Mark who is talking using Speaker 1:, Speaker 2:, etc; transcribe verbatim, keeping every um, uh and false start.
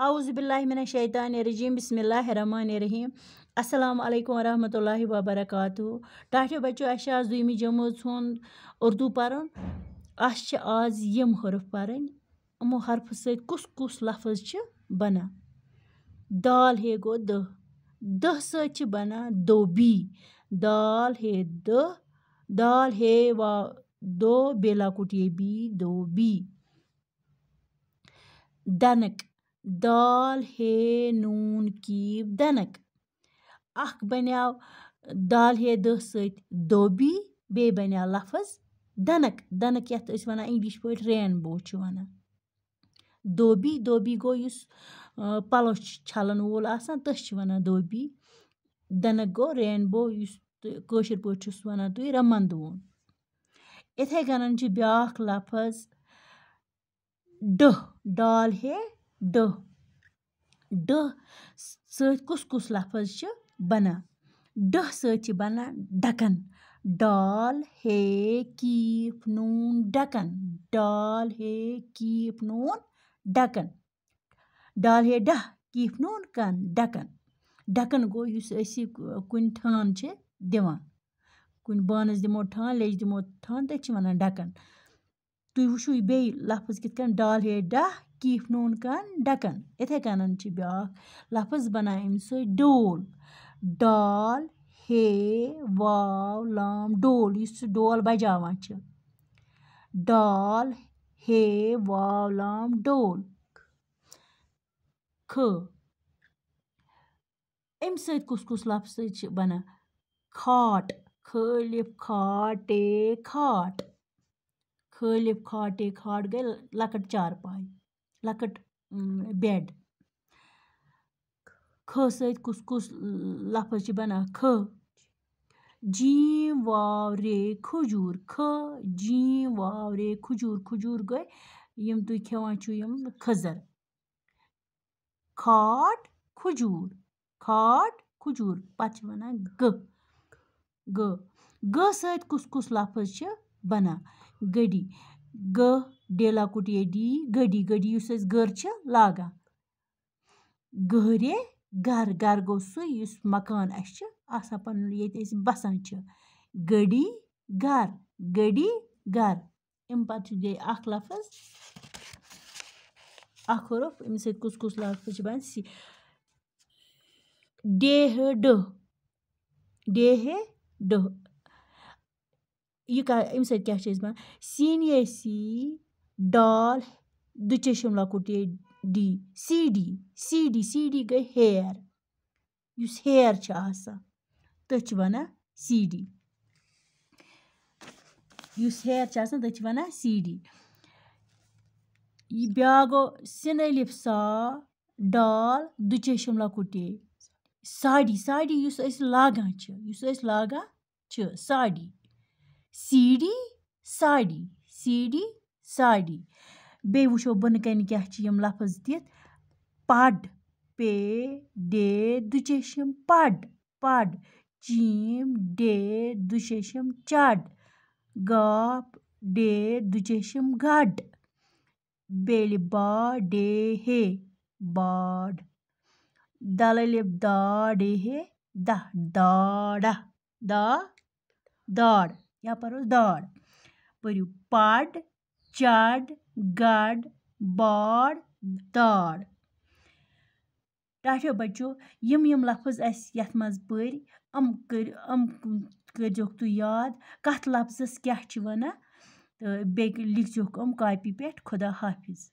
Speaker 1: اعوذ باللہ من الشیطان الرجیم بسم اللہ الرحمن الرحیم السلام علیکم ورحمۃ اللہ وبرکاتہ ٹاٹھیو بچو اَسہِ چھِ آز دوٚیمہِ جمٲژ ہُنٛد اُردو پَرُن اَسہِ چھِ آز یِم حرف پَرٕنۍ یِمو حرفہٕ سۭتۍ کُس کُس لفظ چھِ بنان دال ہے گوٚو دٔہ دٔہ سۭتۍ چھِ بنان دوبی دال ہے دٔہ دال ہے واو دو بیٚیہِ لۄکُٹ یے بی دوبی دَنٕک دال ہے نوٗن کیٖپ دَنٕک اَکھ بَنیٛاو دال ہے دٔہ سۭتۍ دوبی بیٚیہِ بَنیٛاو لفظ دَنٕک دَنٕک یَتھ أسۍ وَنان اِنٛگلِش پٲٹھۍ رینبو چھِ وَنان دوبی دوبی گوٚو یُس پَلو چھِ چھَلَن وول آسان تٔتھۍ چھِ وَنان دوبی دَنٕک گوٚو رینبو یُس تہٕ کٲشِر پٲٹھۍ چھُس وَنان تُہۍ رَمَنٛدوٗن یِتھَے کٔنۍ چھِ بیٛاکھ لفظ ڈٔہ ڈال ہے ڈٔہ ڈٔہ سۭتۍ کُس کُس لفظ چھِ بنان ڈٔہ سۭتۍ چھِ بنان ڈَکَن ڈال ہے کیٖف نوٗن ڈَکَن ڈال ہے کیٖف نوٗن ڈَکَن ڈال ہے ڈَہ کیٖف نوٗن کَن ڈَکَن ڈَکَن گوٚو یُس أسۍ یہِ کُنہِ ٹھانٛد چھِ دِوان کُنہِ بانَس دِمو ٹھانٛد لیٚجہِ دِمو ٹھانٛد تٔتھۍ چھِ وَنان ڈَکَن تُہۍ وٕچھِو یہِ بیٚیہِ لفظ کِتھ کٔنۍ ڈال ہے ڈَہ کیٖف نوٗن کَن ڈَکَن یِتھَے کٔنۍ چھِ بیٛاکھ لفظ بنان اَمہِ سۭتۍ ڈول ڈال ہے واو لام ڈول یُس سُہ ڈول بجاوان چھِ ڈال ہے واو لام ڈول کھٕ اَمہِ سۭتۍ کُس کُس لفظ چھِ بنان کھاٹ کھٲلِف کھاٹے کھاٹ کھٲلِف کھاٹے کھاٹ گٔے لۄکٕٹ چارپاے لۄکٕٹ بٮ۪ڈ کھٕ سۭتۍ کُس کُس لفظ چھِ بنان کھٕ جیٖم واو رے کھجوٗر کھٕ جیٖم واو رے کھجوٗر کھجوٗر گٔے یِم تُہۍ کھٮ۪وان چھُو یِم کھٔزٕر کھاٹ کھجوٗر کھاٹ کھجوٗر پَتہٕ چھِ وَنان گٔ گٔ گٔ سۭتۍ کُس کُس لفظ چھِ بنان گٔڈی گٔ ڈے لۄکُٹ یے ڈی گٔڈی گٔڈی یُس أسۍ گٔر چھِ لاگان گٔہرے گَرٕ گَرٕ گوٚو سُہ یُس مکان اَسہِ چھِ آسان پَنُن ییٚتہِ أسۍ بَسان چھِ گٔڈی گَر گٔڈی گَر اَمہِ پَتہٕ چھُ بیٚیہِ اَکھ لفظ اَکھ حرف اَمہِ سۭتۍ کُس کُس لفظ چھِ بنان سی ڈے ہے ڈٔہ ڈے ہے ڈٔہ یہِ کَر اَمہِ سۭتۍ کیٛاہ چھِ أسۍ بنان سیٖن یے سی ڈال دُچشم لۄکُٹ یے ڈی سی ڈی سی ڈی سی ڈی گٔے ہیر یُس ہیر چھِ آسان تٔتھۍ چھِ وَنان سی ڈی یُس ہیر چھِ آسان تٔتھۍ چھِ وَنان سی ڈی یہِ بیٛاکھ گوٚو سِن الف سا ڈال دُچشم لۄکُٹ یے ساڑی ساڑی یُس أسۍ لاگان چھِ یُس أسۍ لاگان چھِ ساڑی سی ڈی ساڑی سی ڈی ساڑی بیٚیہِ وٕچھو بۄنہٕ کَنہِ کیٛاہ چھِ یِم لفظ دِتھ پَڑ پے ڈے دُچشم پَڑ پَڑ چیٖم ڈے دُچشم چَڑ گاپ ڈے دُچشم گَڈ بیٚیہِ با ڈے ہے باڈ دال الف دا ڈے ہے دَہ ڈاڈا دا داڈ یا پَرو داڈ پٔرِو پَڑ چَڑ گَڈ باڈ داڈ ٹاٹھیو بَچو یِم یِم لفظ اَسہِ یَتھ منٛز پٔرۍ یِم کٔرۍ یِم کٔرۍزیوکھ تُہۍ یاد کَتھ لفظَس کیٛاہ چھِ وَنان تہٕ بیٚیہِ لیکھزیوکھ یِم کاپی پٮ۪ٹھ خۄدا حافِظ